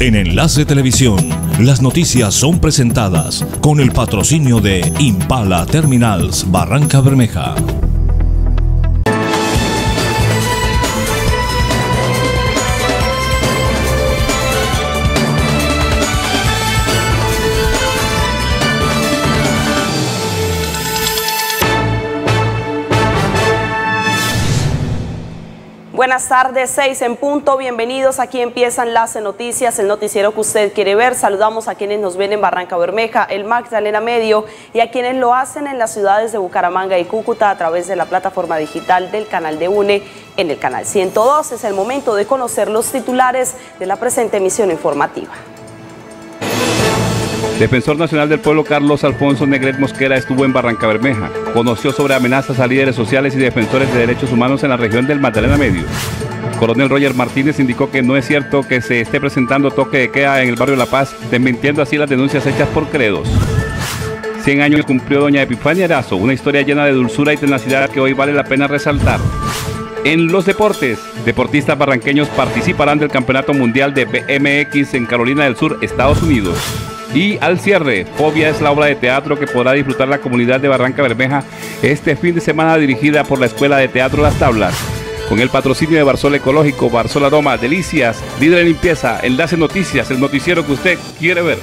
En Enlace Televisión, las noticias son presentadas con el patrocinio de Impala Terminals Barranca Bermeja. Buenas tardes, 6 en punto, bienvenidos, aquí empieza Enlace Noticias, el noticiero que usted quiere ver. Saludamos a quienes nos ven en Barranca Bermeja, el Magdalena Medio y a quienes lo hacen en las ciudades de Bucaramanga y Cúcuta a través de la plataforma digital del canal de UNE en el canal 102. Es el momento de conocer los titulares de la presente emisión informativa. Defensor Nacional del Pueblo Carlos Alfonso Negret Mosquera estuvo en Barranca Bermeja. Conoció sobre amenazas a líderes sociales y defensores de derechos humanos en la región del Magdalena Medio. Coronel Roger Martínez indicó que no es cierto que se esté presentando toque de queda en el barrio La Paz, desmintiendo así las denuncias hechas por credos. 100 años cumplió doña Epifania Erazo, una historia llena de dulzura y tenacidad que hoy vale la pena resaltar. En los deportes, deportistas barranqueños participarán del Campeonato Mundial de BMX en Carolina del Sur, Estados Unidos. Y al cierre, Fobia es la obra de teatro que podrá disfrutar la comunidad de Barranca Bermeja este fin de semana, dirigida por la Escuela de Teatro Las Tablas, con el patrocinio de Barsol Ecológico, Barsol Aroma, Delicias, líder en limpieza. Enlace Noticias, el noticiero que usted quiere ver.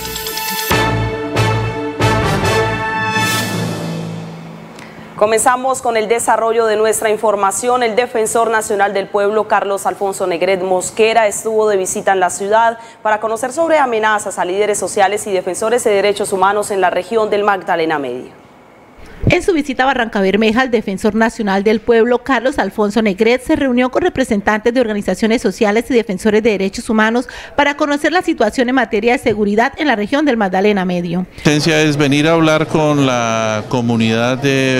Comenzamos con el desarrollo de nuestra información. El Defensor Nacional del Pueblo, Carlos Alfonso Negret Mosquera, estuvo de visita en la ciudad para conocer sobre amenazas a líderes sociales y defensores de derechos humanos en la región del Magdalena Medio. En su visita a Barranca Bermeja, el Defensor Nacional del Pueblo, Carlos Alfonso Negret, se reunió con representantes de organizaciones sociales y defensores de derechos humanos para conocer la situación en materia de seguridad en la región del Magdalena Medio. La esencia es venir a hablar con la comunidad,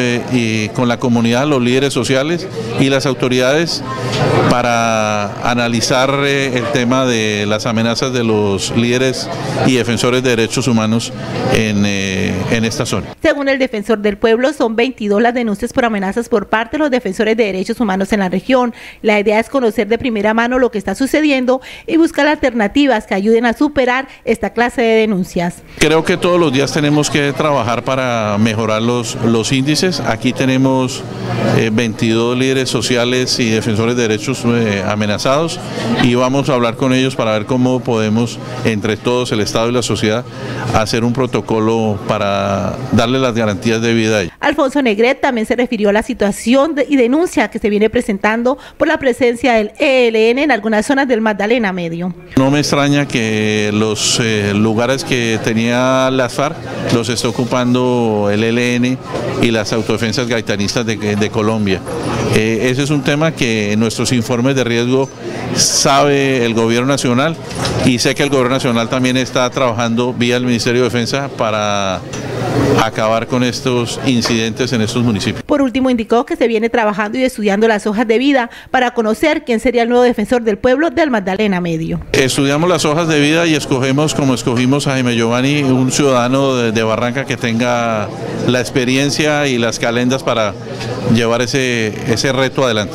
los líderes sociales y las autoridades para analizar el tema de las amenazas de los líderes y defensores de derechos humanos en esta zona. Según el Defensor del Pueblo, son 22 las denuncias por amenazas por parte de los defensores de derechos humanos en la región. La idea es conocer de primera mano lo que está sucediendo y buscar alternativas que ayuden a superar esta clase de denuncias. Creo que todos los días tenemos que trabajar para mejorar los índices. Aquí tenemos 22 líderes sociales y defensores de derechos amenazados, y vamos a hablar con ellos para ver cómo podemos, entre todos, el Estado y la sociedad, hacer un protocolo para darle las garantías de vida. Alfonso Negret también se refirió a la situación y denuncia que se viene presentando por la presencia del ELN en algunas zonas del Magdalena Medio. No me extraña que los lugares que tenía las FARC los esté ocupando el ELN y las autodefensas gaitanistas de Colombia. Ese es un tema que en nuestros informes de riesgo sabe el Gobierno Nacional, y sé que el Gobierno Nacional también está trabajando vía el Ministerio de Defensa para acabar con estos incidentes en estos municipios. Por último, indicó que se viene trabajando y estudiando las hojas de vida para conocer quién sería el nuevo defensor del pueblo del Magdalena Medio. Estudiamos las hojas de vida y escogemos, como escogimos a Jaime Giovanni, un ciudadano de Barranca que tenga la experiencia y las calendas para llevar ese reto adelante.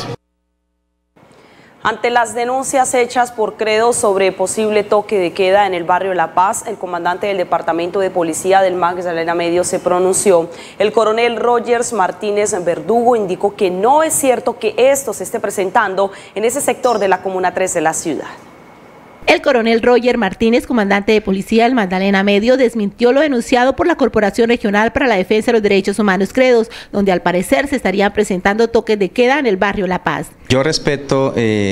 Ante las denuncias hechas por credos sobre posible toque de queda en el barrio La Paz, el comandante del Departamento de Policía del Magdalena Medio se pronunció. El coronel Rogers Martínez Verdugo indicó que no es cierto que esto se esté presentando en ese sector de la Comuna 3 de la ciudad. El coronel Roger Martínez, comandante de policía del Magdalena Medio, desmintió lo denunciado por la Corporación Regional para la Defensa de los Derechos Humanos Credos, donde al parecer se estarían presentando toques de queda en el barrio La Paz. Yo respeto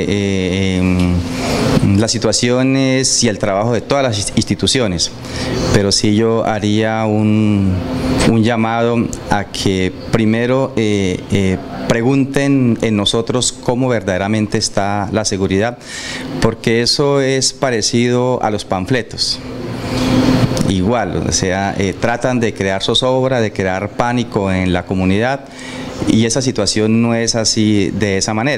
las situaciones y el trabajo de todas las instituciones, pero sí yo haría un llamado a que primero pregunten en nosotros cómo verdaderamente está la seguridad, porque eso es parecido a los panfletos. Igual, o sea, tratan de crear zozobra, de crear pánico en la comunidad, y esa situación no es así de esa manera.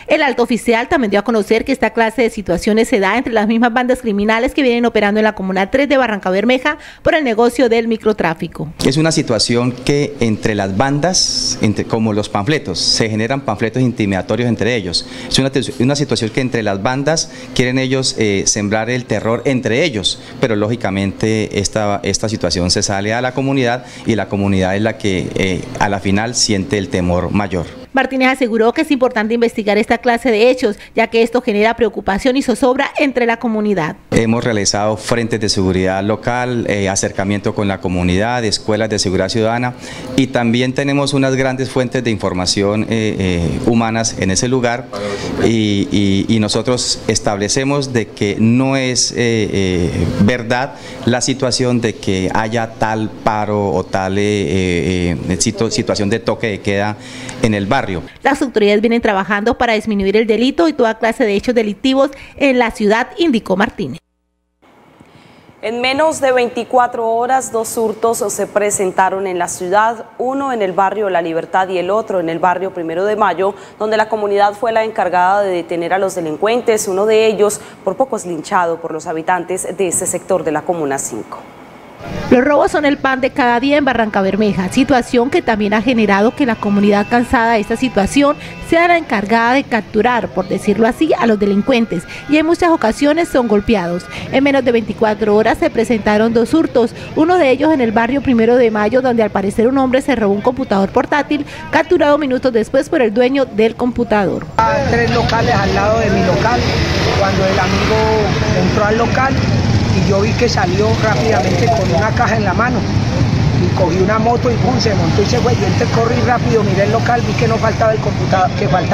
El alto oficial también dio a conocer que esta clase de situaciones se da entre las mismas bandas criminales que vienen operando en la Comuna 3 de Barrancabermeja por el negocio del microtráfico. Es una situación que entre las bandas, como los panfletos, se generan panfletos intimidatorios entre ellos. Es una situación que entre las bandas quieren ellos sembrar el terror entre ellos, pero lógicamente esta situación se sale a la comunidad y la comunidad es la que a la final siente el temor mayor. Martínez aseguró que es importante investigar esta clase de hechos, ya que esto genera preocupación y zozobra entre la comunidad. Hemos realizado frentes de seguridad local, acercamiento con la comunidad, escuelas de seguridad ciudadana y también tenemos unas grandes fuentes de información humanas en ese lugar y nosotros establecemos de que no es verdad la situación de que haya tal paro o tal situación de toque de queda en el barrio. Las autoridades vienen trabajando para disminuir el delito y toda clase de hechos delictivos en la ciudad, indicó Martínez. En menos de 24 horas, 2 hurtos se presentaron en la ciudad, uno en el barrio La Libertad y el otro en el barrio 1 de Mayo, donde la comunidad fue la encargada de detener a los delincuentes, uno de ellos por poco es linchado por los habitantes de ese sector de la Comuna 5. Los robos son el pan de cada día en Barrancabermeja, situación que también ha generado que la comunidad cansada de esta situación sea la encargada de capturar, por decirlo así, a los delincuentes y en muchas ocasiones son golpeados. En menos de 24 horas se presentaron 2 hurtos, uno de ellos en el barrio 1 de Mayo, donde al parecer un hombre se robó un computador portátil, capturado minutos después por el dueño del computador. 3 locales al lado de mi local, cuando el amigo entró al local, y yo vi que salió rápidamente con una caja en la mano y cogí una moto y pum, se montó y se fue. Yo entonces corrí rápido, miré el local, vi que no faltaba el computador,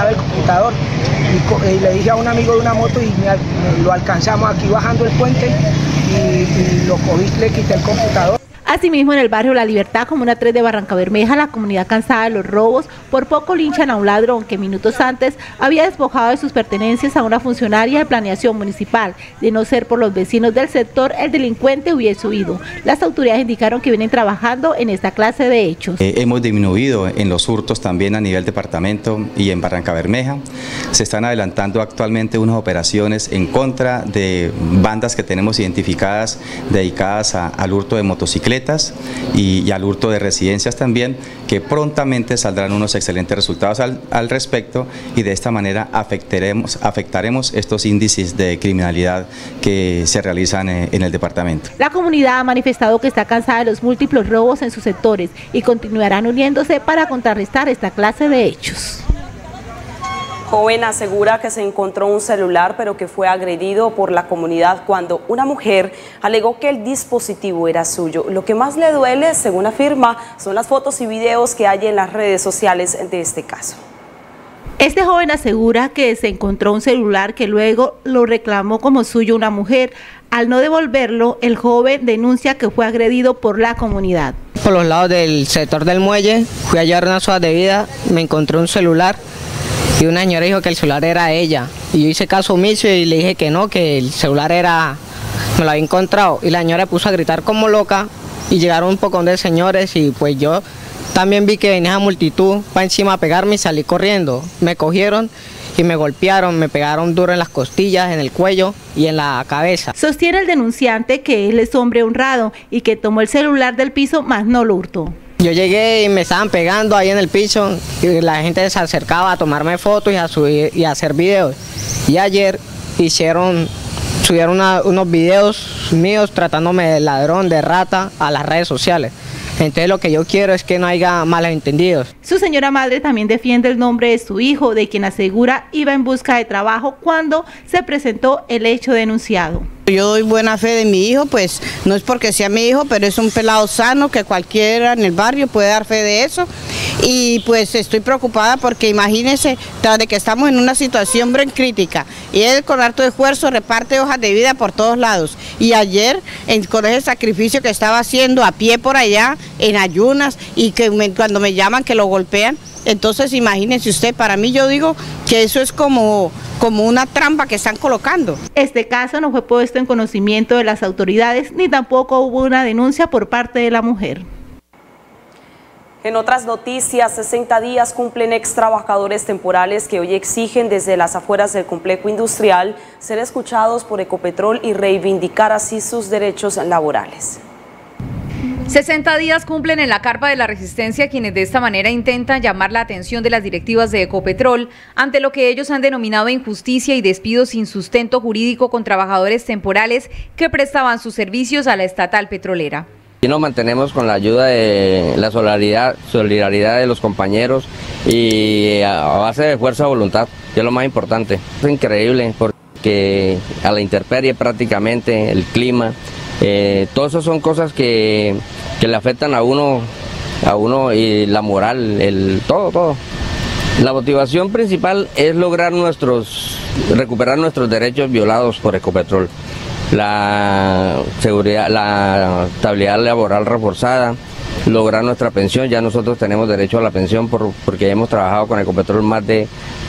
y le dije a un amigo de una moto y lo alcanzamos aquí bajando el puente y lo cogí, le quité el computador. Asimismo, en el barrio La Libertad, Comuna 3 de Barrancabermeja, la comunidad cansada de los robos, por poco linchan a un ladrón que minutos antes había despojado de sus pertenencias a una funcionaria de planeación municipal. De no ser por los vecinos del sector, el delincuente hubiese huido. Las autoridades indicaron que vienen trabajando en esta clase de hechos. Hemos disminuido en los hurtos también a nivel departamento y en Barrancabermeja. Se están adelantando actualmente unas operaciones en contra de bandas que tenemos identificadas dedicadas al hurto de motocicletas y al hurto de residencias también, que prontamente saldrán unos excelentes resultados al respecto y de esta manera afectaremos estos índices de criminalidad que se realizan en el departamento. La comunidad ha manifestado que está cansada de los múltiples robos en sus sectores y continuarán uniéndose para contrarrestar esta clase de hechos. Joven asegura que se encontró un celular pero que fue agredido por la comunidad cuando una mujer alegó que el dispositivo era suyo. Lo que más le duele, según afirma, son las fotos y videos que hay en las redes sociales de este caso. Este joven asegura que se encontró un celular que luego lo reclamó como suyo una mujer. Al no devolverlo, el joven denuncia que fue agredido por la comunidad. Por los lados del sector del muelle, fui a llevar unas hojas de vida, me encontré un celular. Y una señora dijo que el celular era ella. Y yo hice caso omiso y le dije que no, que el celular me lo había encontrado. Y la señora puso a gritar como loca y llegaron un poco de señores y pues yo también vi que venía esa multitud para encima a pegarme y salí corriendo. Me cogieron y me golpearon, me pegaron duro en las costillas, en el cuello y en la cabeza. Sostiene el denunciante que él es hombre honrado y que tomó el celular del piso, mas no lo hurtó. Yo llegué y me estaban pegando ahí en el piso y la gente se acercaba a tomarme fotos y a subir y a hacer videos. Y ayer subieron unos videos míos tratándome de ladrón, de rata a las redes sociales. Entonces lo que yo quiero es que no haya malos entendidos. Su señora madre también defiende el nombre de su hijo, de quien asegura iba en busca de trabajo cuando se presentó el hecho denunciado. Yo doy buena fe de mi hijo, pues no es porque sea mi hijo, pero es un pelado sano que cualquiera en el barrio puede dar fe de eso. Y pues estoy preocupada porque imagínense, tras de que estamos en una situación bien crítica, y él con harto esfuerzo reparte hojas de vida por todos lados. Y ayer, con ese sacrificio que estaba haciendo a pie por allá, en ayunas, y que cuando me llaman que lo golpean, entonces imagínense usted, para mí yo digo que eso es como una trampa que están colocando. Este caso no fue puesto en conocimiento de las autoridades, ni tampoco hubo una denuncia por parte de la mujer. En otras noticias, 60 días cumplen ex trabajadores temporales que hoy exigen desde las afueras del complejo industrial ser escuchados por Ecopetrol y reivindicar así sus derechos laborales. 60 días cumplen en la carpa de la Resistencia quienes de esta manera intentan llamar la atención de las directivas de Ecopetrol ante lo que ellos han denominado injusticia y despidos sin sustento jurídico con trabajadores temporales que prestaban sus servicios a la estatal petrolera. Y nos mantenemos con la ayuda de la solidaridad de los compañeros y a base de fuerza de voluntad, que es lo más importante. Es increíble porque a la intemperie prácticamente, el clima, todo eso son cosas que le afectan a uno y la moral, todo. La motivación principal es lograr recuperar nuestros derechos violados por Ecopetrol. La seguridad, la estabilidad laboral reforzada, lograr nuestra pensión. Ya nosotros tenemos derecho a la pensión porque hemos trabajado con Ecopetrol más de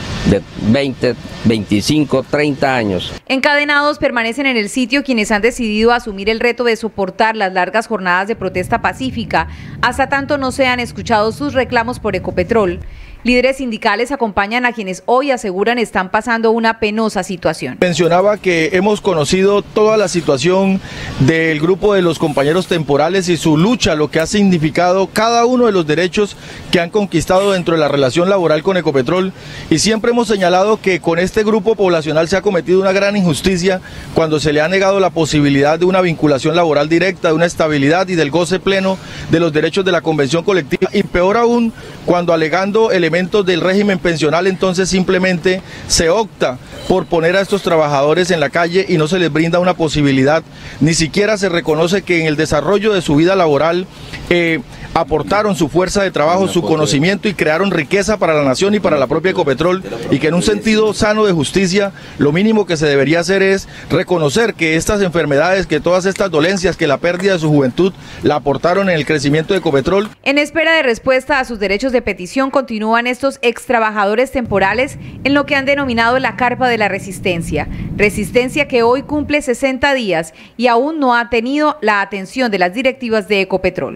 20, 25, 30 años. Encadenados permanecen en el sitio quienes han decidido asumir el reto de soportar las largas jornadas de protesta pacífica, hasta tanto no sean escuchados sus reclamos por Ecopetrol. Líderes sindicales acompañan a quienes hoy aseguran están pasando una penosa situación. Mencionaba que hemos conocido toda la situación del grupo de los compañeros temporales y su lucha, lo que ha significado cada uno de los derechos que han conquistado dentro de la relación laboral con Ecopetrol, y siempre hemos señalado que con este grupo poblacional se ha cometido una gran injusticia cuando se le ha negado la posibilidad de una vinculación laboral directa, de una estabilidad y del goce pleno de los derechos de la convención colectiva, y peor aún cuando alegando elementos del régimen pensional, entonces simplemente se opta por poner a estos trabajadores en la calle y no se les brinda una posibilidad, ni siquiera se reconoce que en el desarrollo de su vida laboral aportaron su fuerza de trabajo, su conocimiento y crearon riqueza para la nación y para la propia Ecopetrol, y que en un sentido sano de justicia lo mínimo que se debería hacer es reconocer que estas enfermedades, que todas estas dolencias, que la pérdida de su juventud la aportaron en el crecimiento de Ecopetrol. En espera de respuesta a sus derechos de petición continúan estos ex trabajadores temporales en lo que han denominado la carpa de la Resistencia. Resistencia que hoy cumple 60 días y aún no ha tenido la atención de las directivas de Ecopetrol.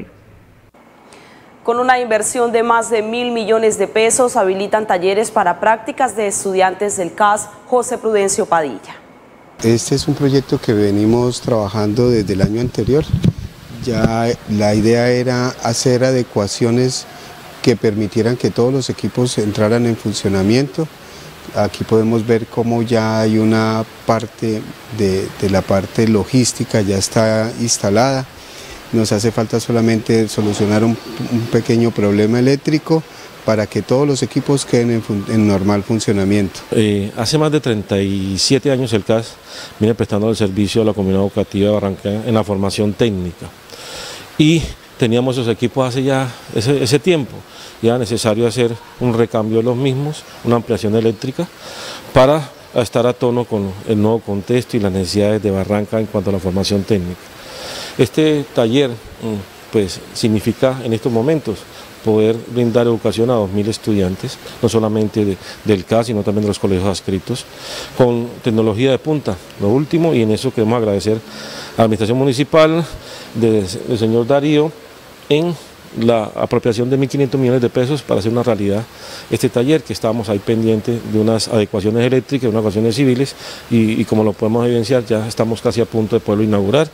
Con una inversión de más de 1.000 millones de pesos, habilitan talleres para prácticas de estudiantes del CAS José Prudencio Padilla. Este es un proyecto que venimos trabajando desde el año anterior. Ya la idea era hacer adecuaciones que permitieran que todos los equipos entraran en funcionamiento. Aquí podemos ver cómo ya hay una parte de la parte logística, ya está instalada. Nos hace falta solamente solucionar un pequeño problema eléctrico para que todos los equipos queden en normal funcionamiento. Hace más de 37 años el CAS viene prestando el servicio a la comunidad educativa de Barranca en la formación técnica, y teníamos esos equipos hace ya ese tiempo. Ya era necesario hacer un recambio de los mismos, una ampliación eléctrica para estar a tono con el nuevo contexto y las necesidades de Barranca en cuanto a la formación técnica. Este taller pues significa en estos momentos poder brindar educación a 2.000 estudiantes, no solamente del CAS, sino también de los colegios adscritos, con tecnología de punta, lo último, y en eso queremos agradecer a la Administración Municipal del señor Darío en la apropiación de 1.500 millones de pesos para hacer una realidad este taller, que estábamos ahí pendientes de unas adecuaciones eléctricas, unas adecuaciones civiles, y como lo podemos evidenciar, ya estamos casi a punto de poderlo inaugurar.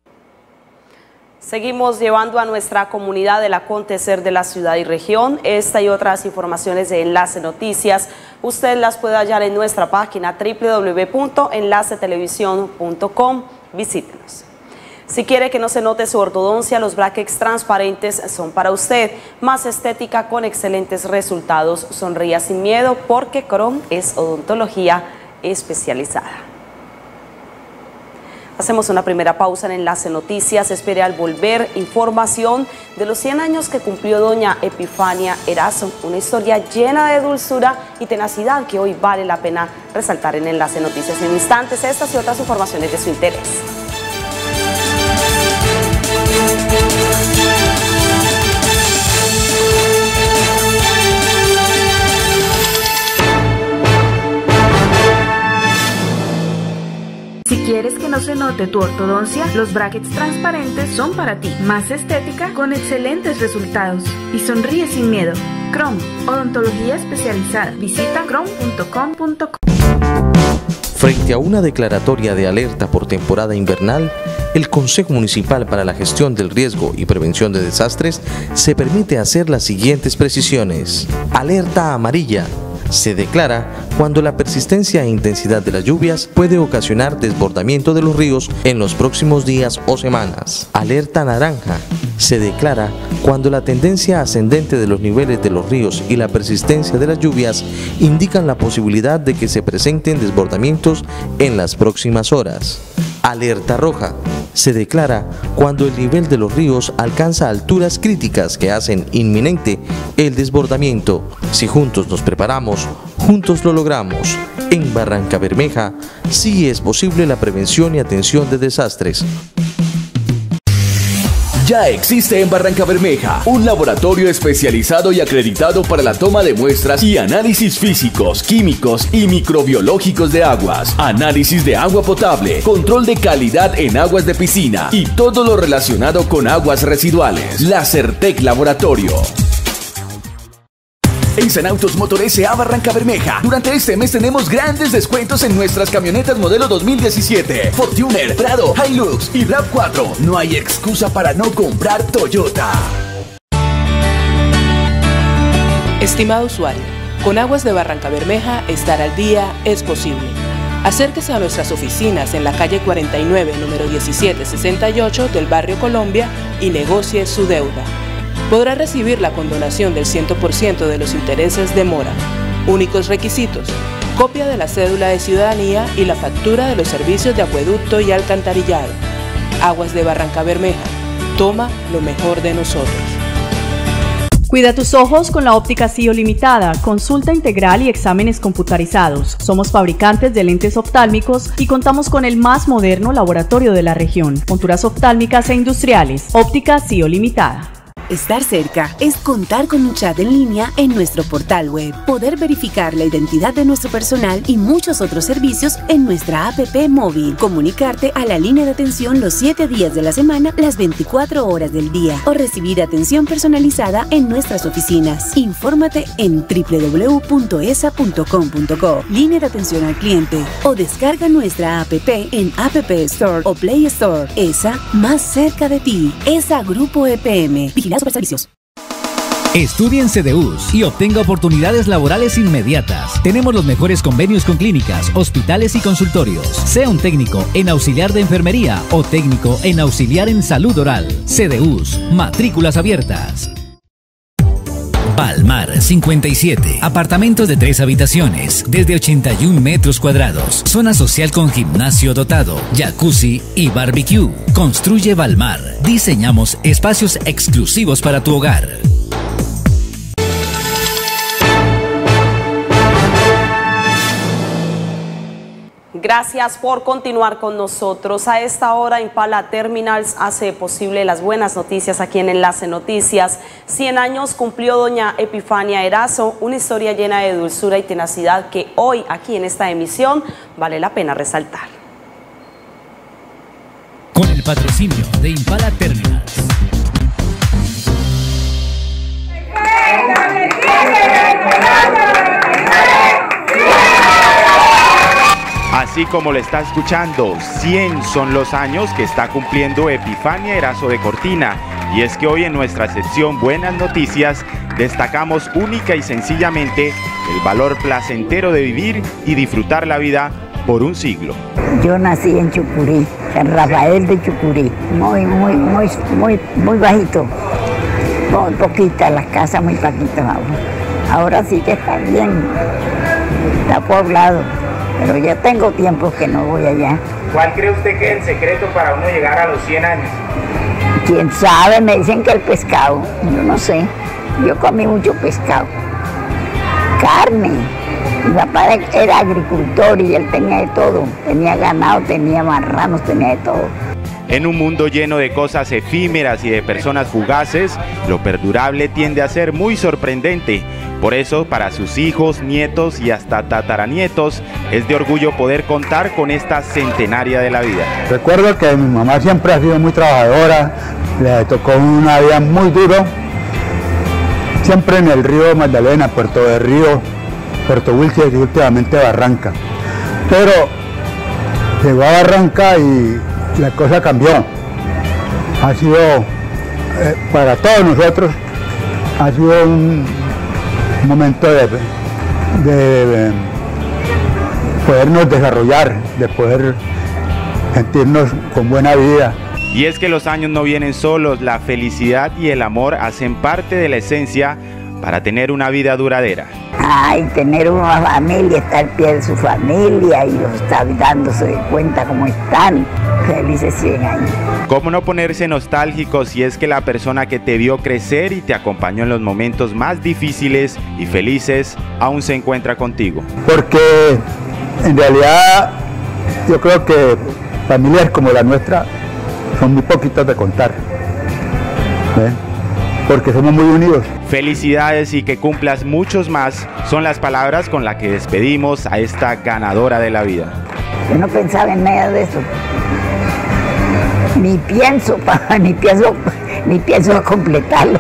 Seguimos llevando a nuestra comunidad el acontecer de la ciudad y región. Esta y otras informaciones de Enlace Noticias, usted las puede hallar en nuestra página www.enlacetelevisión.com. Visítenos. Si quiere que no se note su ortodoncia, los brackets transparentes son para usted. Más estética con excelentes resultados. Sonría sin miedo porque Cron es odontología especializada. Hacemos una primera pausa en Enlace Noticias. Espere al volver información de los 100 años que cumplió doña Epifania Erazo. Una historia llena de dulzura y tenacidad que hoy vale la pena resaltar en Enlace Noticias. En instantes, estas y otras informaciones de su interés. ¿Quieres que no se note tu ortodoncia? Los brackets transparentes son para ti. Más estética con excelentes resultados. Y sonríe sin miedo. Chrome, odontología especializada. Visita chrome.com.co. Frente a una declaratoria de alerta por temporada invernal, el Consejo Municipal para la Gestión del Riesgo y Prevención de Desastres se permite hacer las siguientes precisiones. Alerta amarilla. Se declara cuando la persistencia e intensidad de las lluvias puede ocasionar desbordamiento de los ríos en los próximos días o semanas. Alerta naranja. Se declara cuando la tendencia ascendente de los niveles de los ríos y la persistencia de las lluvias indican la posibilidad de que se presenten desbordamientos en las próximas horas. Alerta roja. Se declara cuando el nivel de los ríos alcanza alturas críticas que hacen inminente el desbordamiento. Si juntos nos preparamos, juntos lo logramos. En Barrancabermeja, sí es posible la prevención y atención de desastres. Ya existe en Barrancabermeja un laboratorio especializado y acreditado para la toma de muestras y análisis físicos, químicos y microbiológicos de aguas, análisis de agua potable, control de calidad en aguas de piscina y todo lo relacionado con aguas residuales. La Certec Laboratorio. En Sanautos Motor S.A. Barrancabermeja, durante este mes tenemos grandes descuentos en nuestras camionetas modelo 2017, Fortuner, Prado, Hilux y RAV4. No hay excusa para no comprar Toyota. Estimado usuario, con Aguas de Barrancabermeja estar al día es posible. Acérquese a nuestras oficinas en la calle 49, número 1768 del barrio Colombia y negocie su deuda. Podrá recibir la condonación del 100% de los intereses de mora. Únicos requisitos: copia de la cédula de ciudadanía y la factura de los servicios de acueducto y alcantarillado. Aguas de Barrancabermeja, toma lo mejor de nosotros. Cuida tus ojos con la óptica CIO Limitada, consulta integral y exámenes computarizados. Somos fabricantes de lentes oftálmicos y contamos con el más moderno laboratorio de la región. Monturas oftálmicas e industriales. Óptica CIO Limitada. Estar cerca es contar con un chat en línea en nuestro portal web, poder verificar la identidad de nuestro personal y muchos otros servicios en nuestra app móvil, comunicarte a la línea de atención los 7 días de la semana, las 24 horas del día, o recibir atención personalizada en nuestras oficinas. Infórmate en www.esa.com.co, línea de atención al cliente, o descarga nuestra app en App Store o Play Store. ESA, más cerca de ti. ESA Grupo EPM. Vigilados por servicios. Estudie en CDUs y obtenga oportunidades laborales inmediatas. Tenemos los mejores convenios con clínicas, hospitales y consultorios. Sea un técnico en auxiliar de enfermería o técnico en auxiliar en salud oral. CDUs, matrículas abiertas. Balmar 57. Apartamentos de 3 habitaciones, desde 81 metros cuadrados. Zona social con gimnasio dotado, jacuzzi y barbecue. Construye Balmar. Diseñamos espacios exclusivos para tu hogar. Gracias por continuar con nosotros. A esta hora, Impala Terminals hace posible las buenas noticias aquí en Enlace Noticias. 100 años cumplió doña Epifania Erazo, una historia llena de dulzura y tenacidad que hoy, aquí en esta emisión, vale la pena resaltar. Con el patrocinio de Impala Terminals. Así como lo está escuchando, 100 son los años que está cumpliendo Epifania Erazo de Cortina. Y es que hoy en nuestra sección Buenas Noticias destacamos única y sencillamente el valor placentero de vivir y disfrutar la vida por un siglo. Yo nací en Chucurí, en Rafael de Chucurí, muy bajito, muy poquita, las casas muy poquitas ahora. Ahora sí que está bien, está poblado. Pero ya tengo tiempo que no voy allá. ¿Cuál cree usted que es el secreto para uno llegar a los 100 años? ¿Quién sabe? Me dicen que el pescado. Yo no sé. Yo comí mucho pescado. Carne. Mi papá era agricultor y él tenía de todo. Tenía ganado, tenía marranos, tenía de todo. En un mundo lleno de cosas efímeras y de personas fugaces, lo perdurable tiende a ser muy sorprendente. Por eso, para sus hijos, nietos y hasta tataranietos, es de orgullo poder contar con esta centenaria de la vida. Recuerdo que mi mamá siempre ha sido muy trabajadora, le tocó una vida muy dura, siempre en el río Magdalena, Puerto de Río, Puerto Wilches y últimamente Barranca. Pero llegó a Barranca y la cosa cambió. Ha sido, para todos nosotros, ha sido un momento de podernos desarrollar, de poder sentirnos con buena vida. Y es que los años no vienen solos, la felicidad y el amor hacen parte de la esencia para tener una vida duradera. Ay, tener una familia, estar al pie de su familia y estar dándose de cuenta cómo están, felices 100 años. ¿Cómo no ponerse nostálgico si es que la persona que te vio crecer y te acompañó en los momentos más difíciles y felices aún se encuentra contigo? Porque en realidad yo creo que familias como la nuestra son muy poquitas de contar, porque somos muy unidos. Felicidades y que cumplas muchos más son las palabras con las que despedimos a esta ganadora de la vida. Yo no pensaba en nada de eso. Ni pienso completarlo.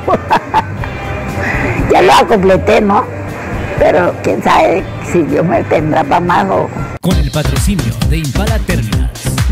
Ya lo completé, ¿no? Pero quién sabe si Dios me tendrá para más o... Con el patrocinio de Impala Terminals.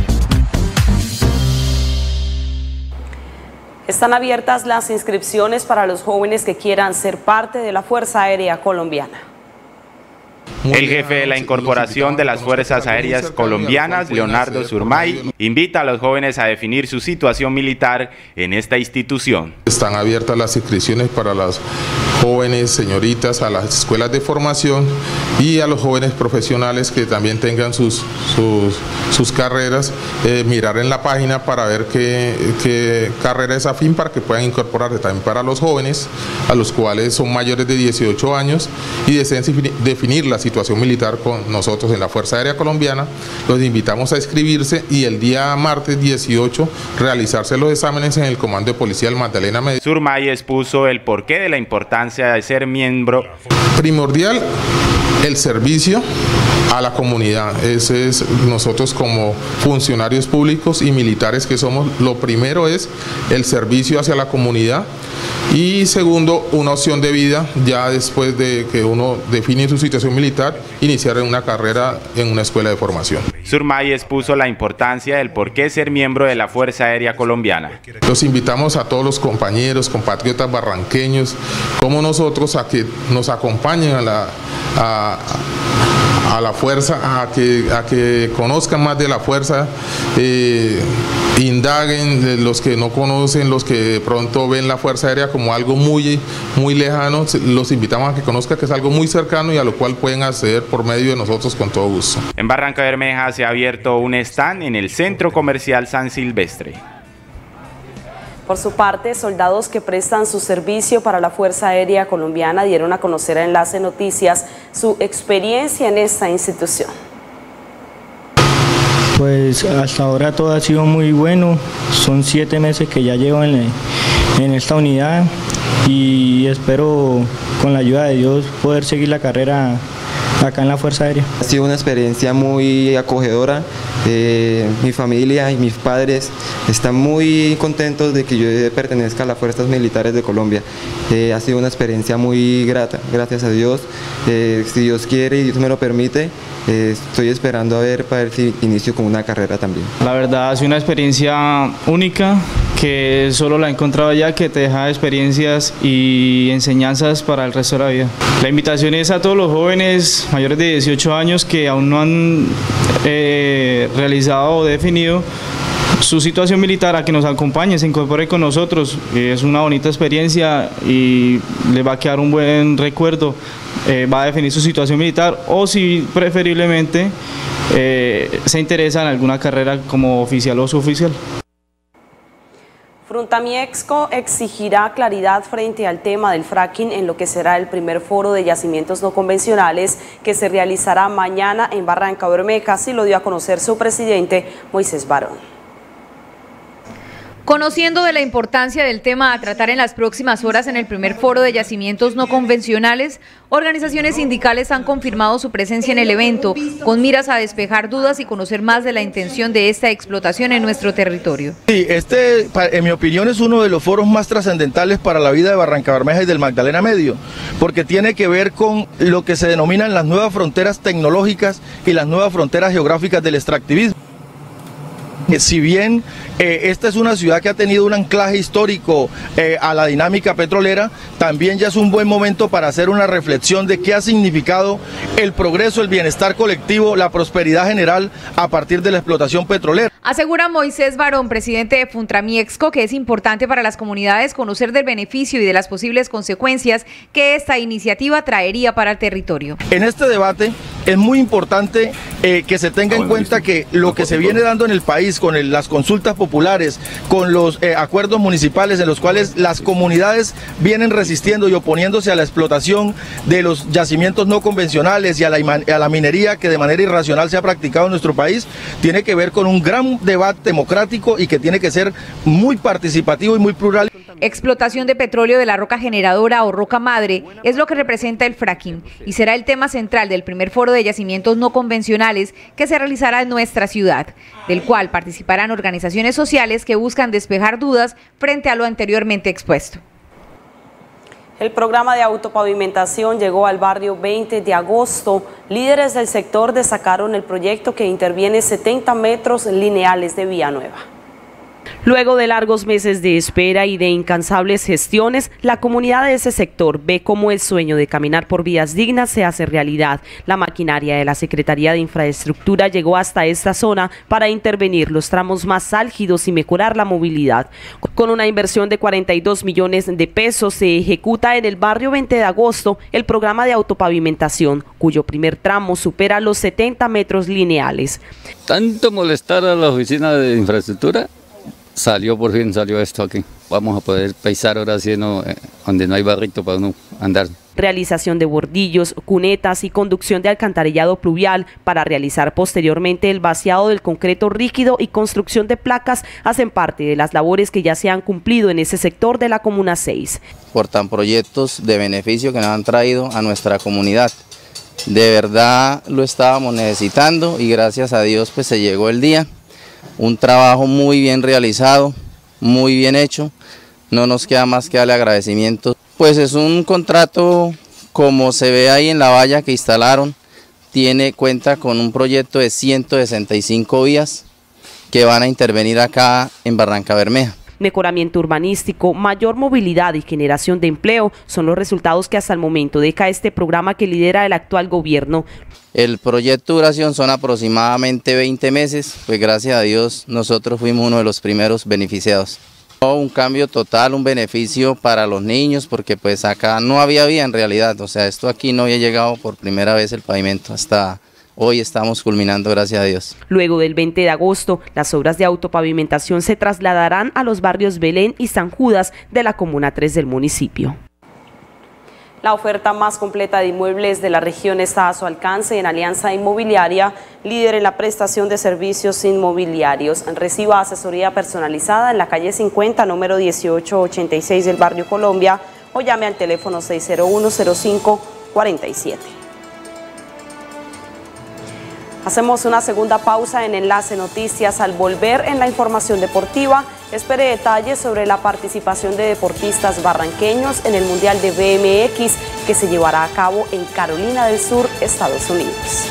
Están abiertas las inscripciones para los jóvenes que quieran ser parte de la Fuerza Aérea Colombiana. El jefe de la Incorporación de las Fuerzas Aéreas Colombianas, Leonardo Surmay, invita a los jóvenes a definir su situación militar en esta institución. Están abiertas las inscripciones para las jóvenes señoritas a las escuelas de formación y a los jóvenes profesionales que también tengan sus carreras, mirar en la página para ver qué carrera es afín para que puedan incorporarse. También para los jóvenes, a los cuales son mayores de 18 años y desean definir la situación militar con nosotros en la Fuerza Aérea Colombiana, los invitamos a inscribirse y el día martes 18 realizarse los exámenes en el Comando de Policía del Magdalena Medio. Surmay expuso el porqué de la importancia de ser miembro. Primordial, el servicio a la comunidad. Ese es nosotros como funcionarios públicos y militares que somos. Lo primero es el servicio hacia la comunidad y segundo, una opción de vida ya después de que uno define su situación militar, iniciar en una carrera en una escuela de formación. Surmay expuso la importancia del por qué ser miembro de la Fuerza Aérea Colombiana. Los invitamos a todos los compañeros, compatriotas barranqueños, como nosotros, a que nos acompañen a la fuerza, a que conozcan más de la fuerza, indaguen, los que no conocen, los que de pronto ven la Fuerza Aérea como algo muy lejano, los invitamos a que conozcan que es algo muy cercano y a lo cual pueden acceder por medio de nosotros con todo gusto. En Barranca Bermeja se ha abierto un stand en el Centro Comercial San Silvestre. Por su parte, soldados que prestan su servicio para la Fuerza Aérea Colombiana dieron a conocer a Enlace Noticias su experiencia en esta institución. Pues hasta ahora todo ha sido muy bueno, son 7 meses que ya llevo en esta unidad y espero con la ayuda de Dios poder seguir la carrera acá en la Fuerza Aérea. Ha sido una experiencia muy acogedora, mi familia y mis padres están muy contentos de que yo pertenezca a las Fuerzas Militares de Colombia. Ha sido una experiencia muy grata, gracias a Dios. Si Dios quiere y Dios me lo permite, estoy esperando a ver para ver si inicio con una carrera también. La verdad ha sido una experiencia única que solo la he encontrado allá, que te deja experiencias y enseñanzas para el resto de la vida. La invitación es a todos los jóvenes mayores de 18 años que aún no han realizado o definido su situación militar, a que nos acompañe, se incorpore con nosotros. Es una bonita experiencia y les va a quedar un buen recuerdo. Va a definir su situación militar o si preferiblemente se interesa en alguna carrera como oficial o suboficial. Fruntamiexco exigirá claridad frente al tema del fracking en lo que será el primer foro de yacimientos no convencionales que se realizará mañana en Barranca Bermeja, así lo dio a conocer su presidente Moisés Barón. Conociendo de la importancia del tema a tratar en las próximas horas en el primer foro de yacimientos no convencionales, organizaciones sindicales han confirmado su presencia en el evento, con miras a despejar dudas y conocer más de la intención de esta explotación en nuestro territorio. Sí, en mi opinión es uno de los foros más trascendentales para la vida de Barrancabermeja y del Magdalena Medio, porque tiene que ver con lo que se denominan las nuevas fronteras tecnológicas y las nuevas fronteras geográficas del extractivismo. Si bien esta es una ciudad que ha tenido un anclaje histórico a la dinámica petrolera, también ya es un buen momento para hacer una reflexión de qué ha significado el progreso, el bienestar colectivo, la prosperidad general a partir de la explotación petrolera. Asegura Moisés Barón, presidente de Funtramiexco, que es importante para las comunidades conocer del beneficio y de las posibles consecuencias que esta iniciativa traería para el territorio. En este debate es muy importante que se tenga en cuenta que lo que se viene dando en el país con las consultas populares, con los acuerdos municipales en los cuales las comunidades vienen resistiendo y oponiéndose a la explotación de los yacimientos no convencionales y a la minería que de manera irracional se ha practicado en nuestro país, tiene que ver con un gran debate democrático y que tiene que ser muy participativo y muy plural. Explotación de petróleo de la roca generadora o roca madre es lo que representa el fracking y será el tema central del primer foro de yacimientos no convencionales que se realizará en nuestra ciudad, del cual participarán organizaciones sociales que buscan despejar dudas frente a lo anteriormente expuesto. El programa de autopavimentación llegó al barrio 20 de agosto. Líderes del sector destacaron el proyecto que interviene 70 metros lineales de vía nueva. Luego de largos meses de espera y de incansables gestiones, la comunidad de ese sector ve cómo el sueño de caminar por vías dignas se hace realidad. La maquinaria de la Secretaría de Infraestructura llegó hasta esta zona para intervenir los tramos más álgidos y mejorar la movilidad. Con una inversión de 42 millones de pesos se ejecuta en el barrio 20 de agosto el programa de autopavimentación, cuyo primer tramo supera los 70 metros lineales. Tanto molestar a la oficina de infraestructura, por fin salió esto aquí. Vamos a poder pisar ahora sí donde no hay barrito para uno andar. Realización de bordillos, cunetas y conducción de alcantarillado pluvial para realizar posteriormente el vaciado del concreto rígido y construcción de placas hacen parte de las labores que ya se han cumplido en ese sector de la Comuna 6. Portan proyectos de beneficio que nos han traído a nuestra comunidad. De verdad lo estábamos necesitando y gracias a Dios pues se llegó el día. Un trabajo muy bien realizado, muy bien hecho, no nos queda más que darle agradecimientos. Pues es un contrato, como se ve ahí en la valla que instalaron, cuenta con un proyecto de 165 vías que van a intervenir acá en Barrancabermeja. Mejoramiento urbanístico, mayor movilidad y generación de empleo son los resultados que hasta el momento deja este programa que lidera el actual gobierno. El proyecto de duración son aproximadamente 20 meses, pues gracias a Dios nosotros fuimos uno de los primeros beneficiados. Un cambio total, un beneficio para los niños, porque pues acá no había vía en realidad, o sea, esto aquí no había llegado por primera vez el pavimento, hasta hoy estamos culminando, gracias a Dios. Luego del 20 de agosto, las obras de autopavimentación se trasladarán a los barrios Belén y San Judas de la Comuna 3 del municipio. La oferta más completa de inmuebles de la región está a su alcance en Alianza Inmobiliaria, líder en la prestación de servicios inmobiliarios. Reciba asesoría personalizada en la calle 50, número 1886 del barrio Colombia, o llame al teléfono 601-0547. Hacemos una segunda pausa en Enlace Noticias. Al volver en la información deportiva, espere detalles sobre la participación de deportistas barranqueños en el Mundial de BMX que se llevará a cabo en Carolina del Sur, Estados Unidos.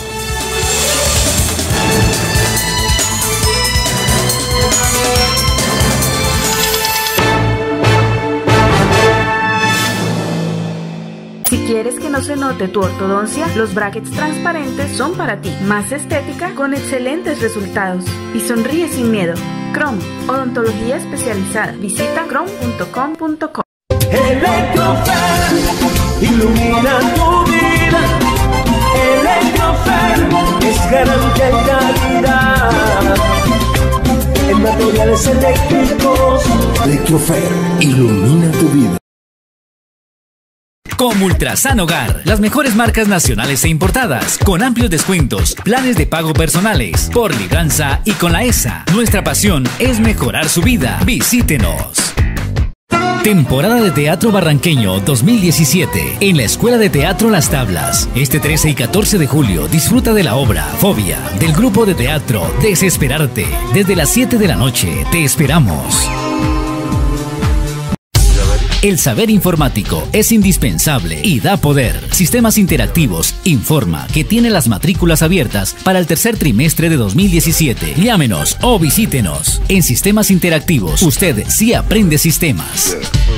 Si quieres que no se note tu ortodoncia, los brackets transparentes son para ti. Más estética con excelentes resultados. Y sonríe sin miedo. Chrome, odontología especializada. Visita chrome.com.co. Electrofer, ilumina tu vida. Electrofer es garantía y calidad en materiales eléctricos. Electrofer, ilumina tu vida. Como Ultrasan Hogar, las mejores marcas nacionales e importadas, con amplios descuentos, planes de pago personales, por libranza y con la ESA. Nuestra pasión es mejorar su vida. Visítenos. Temporada de Teatro Barranqueño 2017 en la Escuela de Teatro Las Tablas. Este 13 y 14 de julio disfruta de la obra Fobia del grupo de teatro Desesperarte. Desde las 7 de la noche te esperamos. El saber informático es indispensable y da poder. Sistemas Interactivos informa que tiene las matrículas abiertas para el tercer trimestre de 2017. Llámenos o visítenos. En Sistemas Interactivos, usted sí aprende sistemas.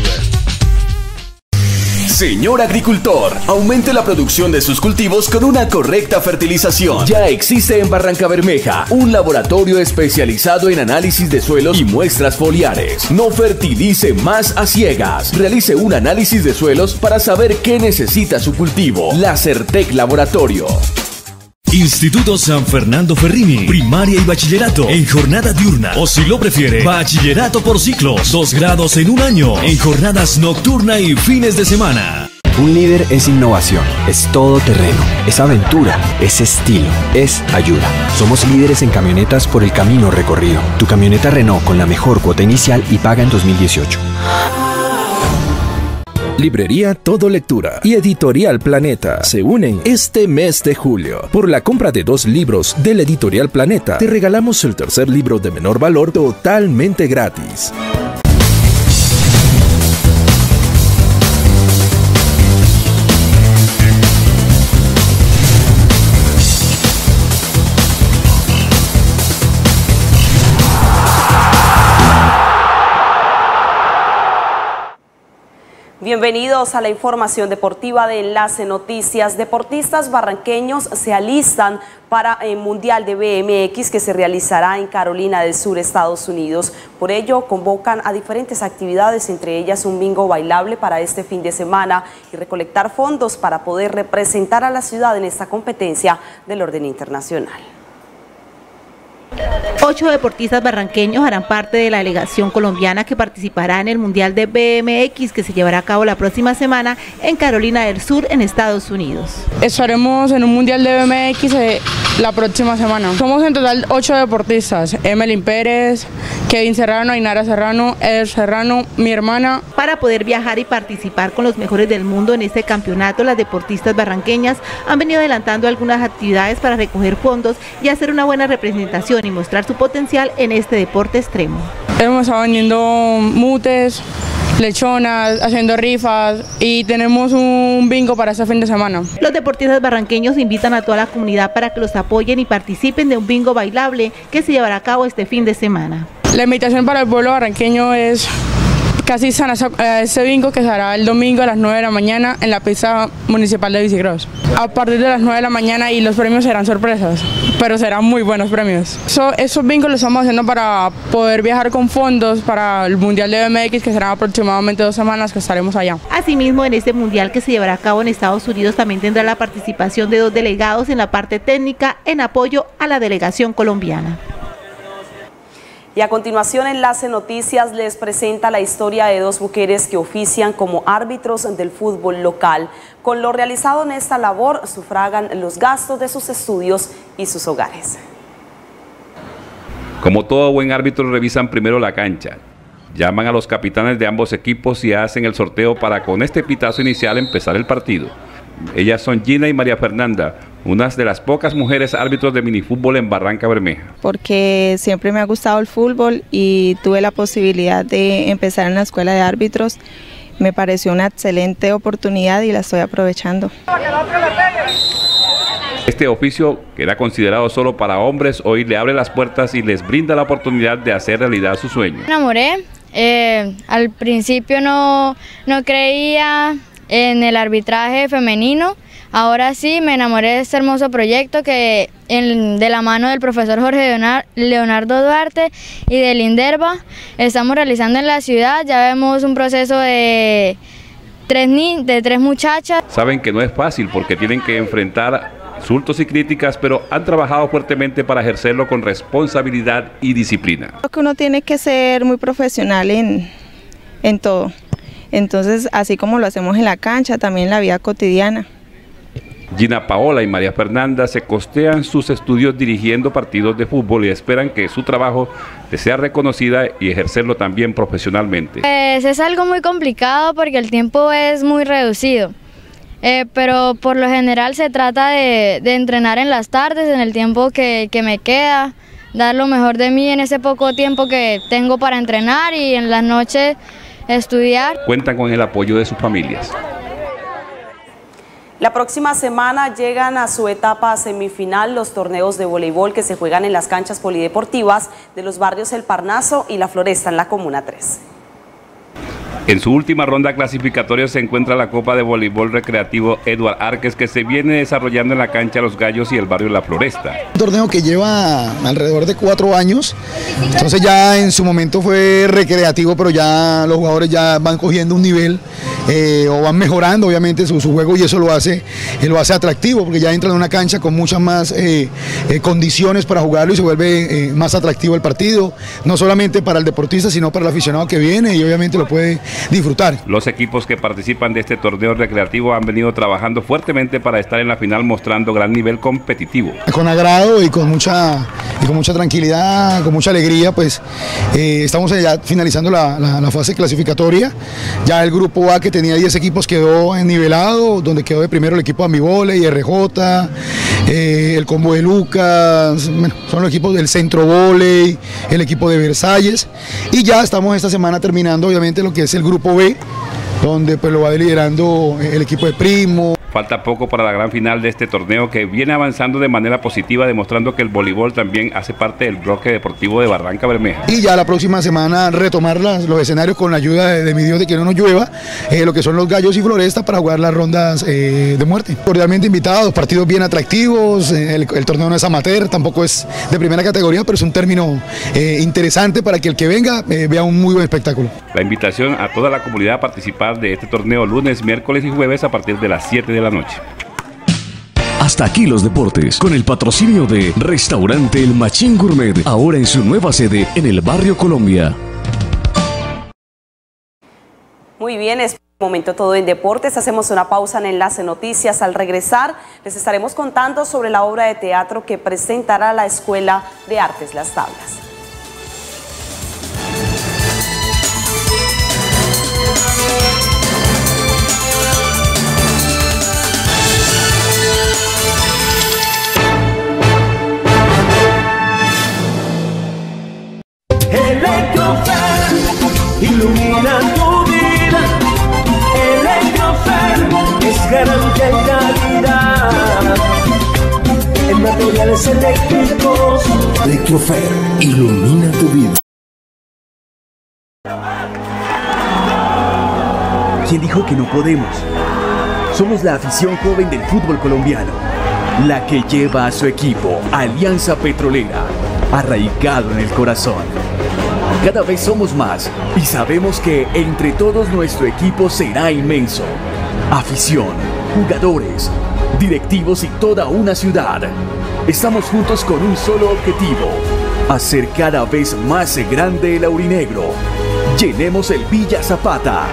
Señor agricultor, aumente la producción de sus cultivos con una correcta fertilización. Ya existe en Barrancabermeja un laboratorio especializado en análisis de suelos y muestras foliares. No fertilice más a ciegas. Realice un análisis de suelos para saber qué necesita su cultivo. La Certec Laboratorio. Instituto San Fernando Ferrini, primaria y bachillerato en jornada diurna, o si lo prefiere, bachillerato por ciclos, 2 grados en un año, en jornadas nocturna y fines de semana. Un líder es innovación, es todoterreno, es aventura, es estilo, es ayuda. Somos líderes en camionetas por el camino recorrido. Tu camioneta Renault con la mejor cuota inicial y paga en 2018. Librería Todo Lectura y Editorial Planeta se unen este mes de julio. Por la compra de 2 libros de la Editorial Planeta, te regalamos el tercer libro de menor valor totalmente gratis. Bienvenidos a la información deportiva de Enlace Noticias. Deportistas barranqueños se alistan para el Mundial de BMX que se realizará en Carolina del Sur, Estados Unidos. Por ello, convocan a diferentes actividades, entre ellas un bingo bailable para este fin de semana y recolectar fondos para poder representar a la ciudad en esta competencia del orden internacional. 8 deportistas barranqueños harán parte de la delegación colombiana que participará en el Mundial de BMX que se llevará a cabo la próxima semana en Carolina del Sur, en Estados Unidos. Estaremos en un Mundial de BMX la próxima semana. Somos en total 8 deportistas: Emelín Pérez, Kevin Serrano, Ainara Serrano, Eder Serrano, mi hermana. Para poder viajar y participar con los mejores del mundo en este campeonato, las deportistas barranqueñas han venido adelantando algunas actividades para recoger fondos y hacer una buena representación y mostrar su potencial en este deporte extremo. Hemos estado vendiendo mutes, lechonas, haciendo rifas y tenemos un bingo para este fin de semana. Los deportistas barranqueños invitan a toda la comunidad para que los apoyen y participen de un bingo bailable que se llevará a cabo este fin de semana. La invitación para el pueblo barranqueño es casi sana este bingo que se hará el domingo a las 9 de la mañana en la pista municipal de Bicicross. A partir de las 9 de la mañana, y los premios serán sorpresas, pero serán muy buenos premios. Esos bingos los estamos haciendo para poder viajar con fondos para el Mundial de BMX que serán aproximadamente 2 semanas que estaremos allá. Asimismo, en este Mundial que se llevará a cabo en Estados Unidos también tendrá la participación de 2 delegados en la parte técnica en apoyo a la delegación colombiana. Y a continuación, Enlace Noticias les presenta la historia de 2 mujeres que ofician como árbitros del fútbol local. Con lo realizado en esta labor, sufragan los gastos de sus estudios y sus hogares. Como todo buen árbitro, revisan primero la cancha. Llaman a los capitanes de ambos equipos y hacen el sorteo para con este pitazo inicial empezar el partido. Ellas son Gina y María Fernanda, unas de las pocas mujeres árbitros de minifútbol en Barrancabermeja. Porque siempre me ha gustado el fútbol y tuve la posibilidad de empezar en la escuela de árbitros. Me pareció una excelente oportunidad y la estoy aprovechando. Este oficio, que era considerado solo para hombres, hoy le abre las puertas y les brinda la oportunidad de hacer realidad su sueño. Me enamoré, al principio no creía en el arbitraje femenino. Ahora sí me enamoré de este hermoso proyecto que de la mano del profesor Jorge Leonardo Duarte y de Linderva estamos realizando en la ciudad. Ya vemos un proceso de 3 muchachas. Saben que no es fácil porque tienen que enfrentar insultos y críticas, pero han trabajado fuertemente para ejercerlo con responsabilidad y disciplina. Creo que uno tiene que ser muy profesional en todo. Entonces, así como lo hacemos en la cancha, también en la vida cotidiana. Gina Paola y María Fernanda se costean sus estudios dirigiendo partidos de fútbol y esperan que su trabajo sea reconocida y ejercerlo también profesionalmente. Pues es algo muy complicado porque el tiempo es muy reducido, pero por lo general se trata de entrenar en las tardes, en el tiempo que me queda, dar lo mejor de mí en ese poco tiempo que tengo para entrenar y en las noches estudiar. Cuentan con el apoyo de sus familias. La próxima semana llegan a su etapa semifinal los torneos de voleibol que se juegan en las canchas polideportivas de los barrios El Parnaso y La Floresta en la Comuna 3. En su última ronda clasificatoria se encuentra la Copa de Voleibol Recreativo Eduard Arques, que se viene desarrollando en la cancha Los Gallos y el barrio La Floresta. Un torneo que lleva alrededor de 4 años, entonces ya en su momento fue recreativo, pero ya los jugadores ya van cogiendo un nivel o van mejorando obviamente su juego, y eso lo hace atractivo, porque ya entran en una cancha con muchas más condiciones para jugarlo y se vuelve más atractivo el partido, no solamente para el deportista, sino para el aficionado que viene y obviamente lo puede disfrutar. Los equipos que participan de este torneo recreativo han venido trabajando fuertemente para estar en la final, mostrando gran nivel competitivo. Con agrado y con mucha tranquilidad, con mucha alegría, pues estamos ya finalizando la fase clasificatoria. Ya el grupo A, que tenía 10 equipos, quedó nivelado, donde quedó de primero el equipo de Amivole, RJ, el Combo de Lucas, bueno, son los equipos del Centro Voley, el equipo de Versalles, y ya estamos esta semana terminando obviamente lo que es el grupo B, donde pues lo va liderando el equipo de Primo. Falta poco para la gran final de este torneo, que viene avanzando de manera positiva, demostrando que el voleibol también hace parte del bloque deportivo de Barranca Bermeja. Y ya la próxima semana retomar los escenarios con la ayuda de mi Dios de que no nos llueva, lo que son Los Gallos y Floresta, para jugar las rondas de muerte. Cordialmente invitados, partidos bien atractivos, el torneo no es amateur, tampoco es de primera categoría, pero es un término interesante para que el que venga vea un muy buen espectáculo. La invitación a toda la comunidad a participar de este torneo lunes, miércoles y jueves a partir de las 7 de la noche. Hasta aquí los deportes, con el patrocinio de Restaurante El Machín Gourmet, ahora en su nueva sede en el barrio Colombia. Muy bien, es momento todo en deportes. Hacemos una pausa en Enlace Noticias. Al regresar les estaremos contando sobre la obra de teatro que presentará la Escuela de Artes Las Tablas. Electrofer, ilumina tu vida. Electrofer es garantía y calidad en materiales eléctricos. Electrofer, ilumina tu vida. ¿Quién dijo que no podemos? Somos la afición joven del fútbol colombiano, la que lleva a su equipo Alianza Petrolera, arraigado en el corazón. Cada vez somos más y sabemos que entre todos nuestro equipo será inmenso. Afición, jugadores, directivos y toda una ciudad. Estamos juntos con un solo objetivo: hacer cada vez más grande el aurinegro. Llenemos el Villa Zapata.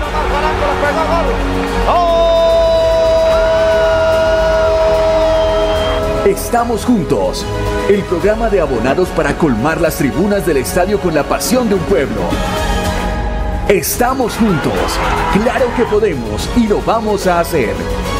Estamos juntos. El programa de abonados para colmar las tribunas del estadio con la pasión de un pueblo. Estamos juntos. Claro que podemos y lo vamos a hacer.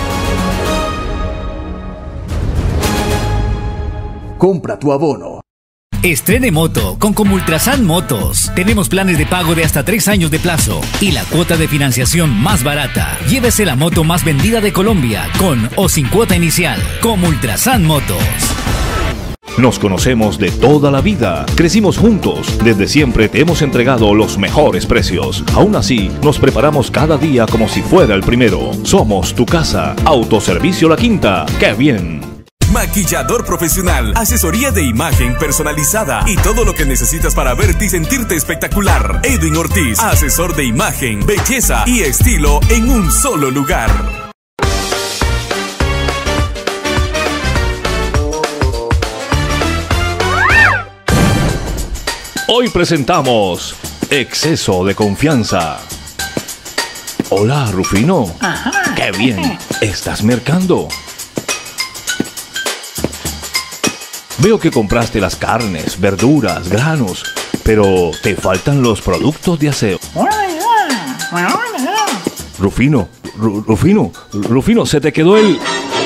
Compra tu abono. Estrene moto con Comultrasan Motos. Tenemos planes de pago de hasta 3 años de plazo y la cuota de financiación más barata. Llévese la moto más vendida de Colombia con o sin cuota inicial. Comultrasan Motos. Nos conocemos de toda la vida, crecimos juntos, desde siempre te hemos entregado los mejores precios. Aún así, nos preparamos cada día como si fuera el primero. Somos tu casa. Autoservicio La Quinta. ¡Qué bien! Maquillador profesional, asesoría de imagen personalizada y todo lo que necesitas para verte y sentirte espectacular. Edwin Ortiz, asesor de imagen, belleza y estilo en un solo lugar. Hoy presentamos Exceso de Confianza. Hola, Rufino. Ajá. ¡Qué bien! Estás mercando. Veo que compraste las carnes, verduras, granos, pero te faltan los productos de aseo. Rufino, Rufino, se te quedó el...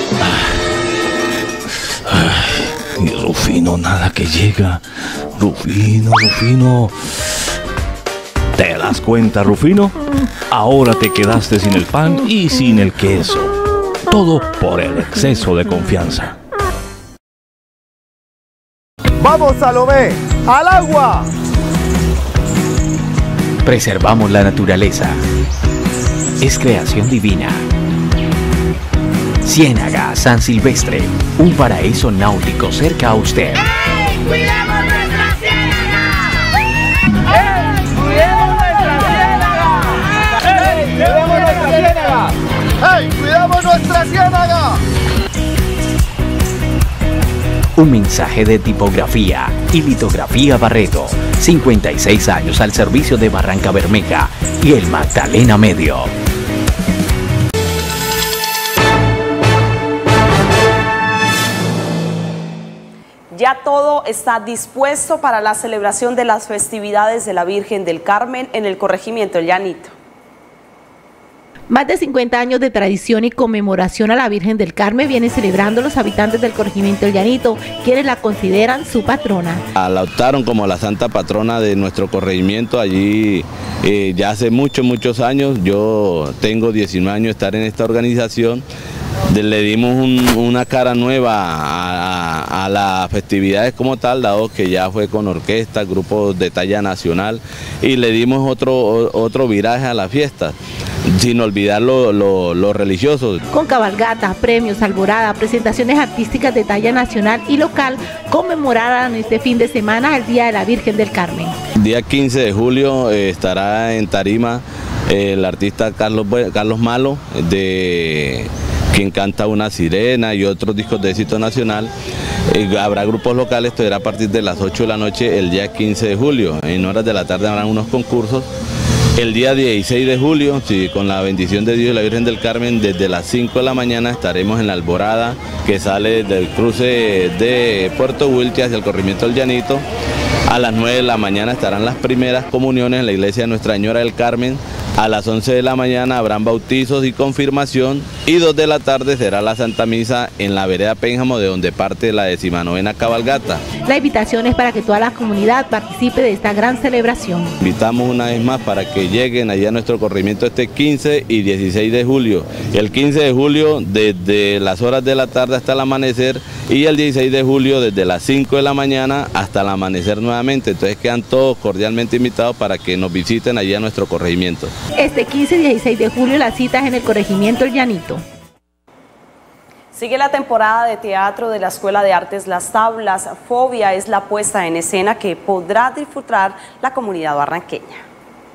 Y Rufino, nada que llega. Rufino. ¿Te das cuenta, Rufino? Ahora te quedaste sin el pan y sin el queso. Todo por el exceso de confianza. ¡Vamos, Salomé! ¡Al agua! Preservamos la naturaleza. Es creación divina. Ciénaga San Silvestre, un paraíso náutico cerca a usted. ¡Ey! ¡Cuidemos nuestra ciénaga! ¡Ey! ¡Cuidemos nuestra ciénaga! ¡Ey! ¡Cuidemos nuestra ciénaga! ¡Ey! ¡Cuidemos nuestra ciénaga! Un mensaje de tipografía y litografía Barreto. 56 años al servicio de Barrancabermeja y el Magdalena Medio. Ya todo está dispuesto para la celebración de las festividades de la Virgen del Carmen en el corregimiento El Llanito. Más de 50 años de tradición y conmemoración a la Virgen del Carmen vienen celebrando los habitantes del corregimiento El Llanito, quienes la consideran su patrona. La adoptaron como la santa patrona de nuestro corregimiento allí ya hace muchos años. Yo tengo 19 años de estar en esta organización. Le dimos una cara nueva a las festividades como tal, dado que ya fue con orquesta, grupos de talla nacional, y le dimos otro viraje a la fiesta, sin olvidar lo religioso. Con cabalgata, premios, alborada, presentaciones artísticas de talla nacional y local, conmemorarán este fin de semana el Día de la Virgen del Carmen. El día 15 de julio estará en tarima el artista Carlos Malo, quien canta Una Sirena y otros discos de éxito nacional. Habrá grupos locales, esto será a partir de las 8 de la noche el día 15 de julio. En horas de la tarde habrán unos concursos. El día 16 de julio, sí, con la bendición de Dios y la Virgen del Carmen, desde las 5 de la mañana estaremos en la alborada que sale del cruce de Puerto Wilche hacia el corregimiento El Llanito. A las 9 de la mañana estarán las primeras comuniones en la iglesia de Nuestra Señora del Carmen. A las 11 de la mañana habrán bautizos y confirmación, y 2 de la tarde será la Santa Misa en la vereda Pénjamo, de donde parte la 19ª cabalgata. La invitación es para que toda la comunidad participe de esta gran celebración. Invitamos una vez más para que lleguen allá a nuestro corregimiento este 15 y 16 de julio. El 15 de julio desde las horas de la tarde hasta el amanecer, y el 16 de julio desde las 5 de la mañana hasta el amanecer nuevamente. Entonces quedan todos cordialmente invitados para que nos visiten allá a nuestro corregimiento. Este 15 y 16 de julio las citas en el corregimiento El Llanito. Sigue la temporada de teatro de la Escuela de Artes Las Tablas. Fobia es la puesta en escena que podrá disfrutar la comunidad barranqueña.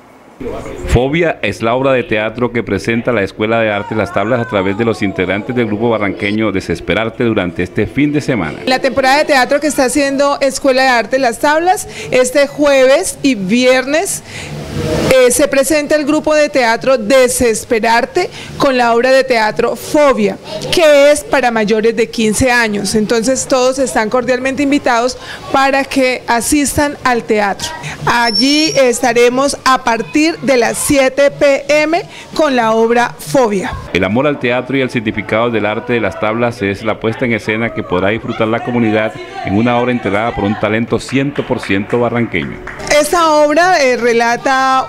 Fobia es la obra de teatro que presenta la Escuela de Artes Las Tablas a través de los integrantes del grupo barranqueño Desesperarte durante este fin de semana. La temporada de teatro que está haciendo Escuela de Artes Las Tablas, este jueves y viernes se presenta el grupo de teatro Desesperarte con la obra de teatro Fobia, que es para mayores de 15 años. Entonces todos están cordialmente invitados para que asistan al teatro. Allí estaremos a partir de las 7 p.m. con la obra Fobia. El amor al teatro y el significado del arte de las tablas es la puesta en escena que podrá disfrutar la comunidad en una obra integrada por un talento 100% barranqueño. Esta obra relata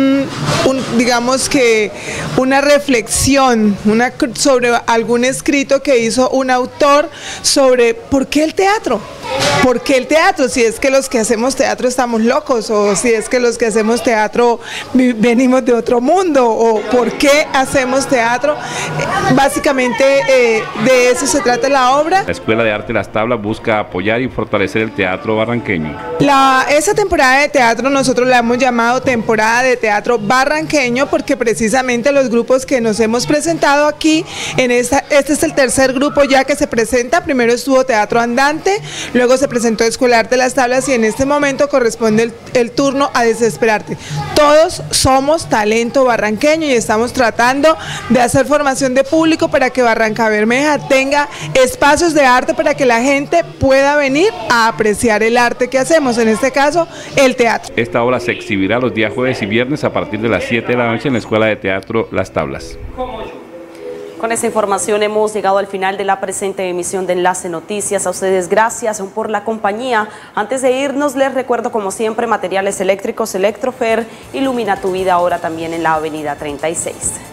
digamos que una reflexión sobre algún escrito que hizo un autor sobre por qué el teatro. ¿Por qué el teatro? Si es que los que hacemos teatro estamos locos, o si es que los que hacemos teatro venimos de otro mundo, o por qué hacemos teatro. Básicamente de eso se trata la obra. La Escuela de Arte Las Tablas busca apoyar y fortalecer el teatro barranqueño. Esa temporada de teatro nosotros la hemos llamado temporada de teatro barranqueño, porque precisamente los grupos que nos hemos presentado aquí, este es el tercer grupo ya que se presenta. Primero estuvo Teatro Andante, luego se presentó Escuela de Arte Las Tablas y en este momento corresponde el turno a Desesperarte. Todos somos talento barranqueño y estamos tratando de hacer formación de público para que Barrancabermeja tenga espacios de arte para que la gente pueda venir a apreciar el arte que hacemos, en este caso el teatro. Esta obra se exhibirá los días jueves y viernes a partir de las 7 de la noche en la Escuela de Teatro Las Tablas. Con esta información hemos llegado al final de la presente emisión de Enlace Noticias. A ustedes gracias por la compañía. Antes de irnos les recuerdo como siempre materiales eléctricos Electrofer, ilumina tu vida ahora también en la avenida 36.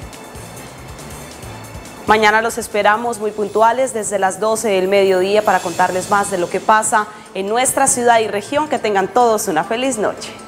Mañana los esperamos muy puntuales desde las 12 del mediodía para contarles más de lo que pasa en nuestra ciudad y región. Que tengan todos una feliz noche.